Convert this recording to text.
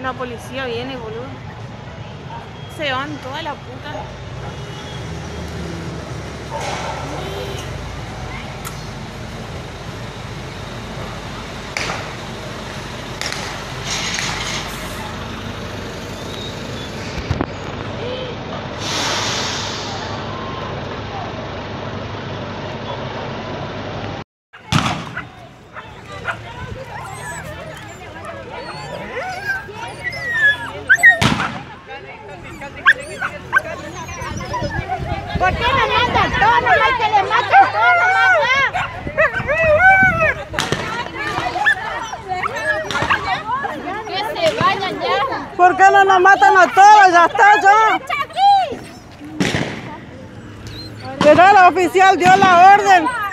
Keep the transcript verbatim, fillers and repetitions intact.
la policía viene, boludo. Se van toda la puta. ¿Por qué no matan todos nomás que le matan todos nomás? Que se vayan ya. ¿Por qué no nos matan a todos? Ya está, ya. Pero el oficial dio la orden.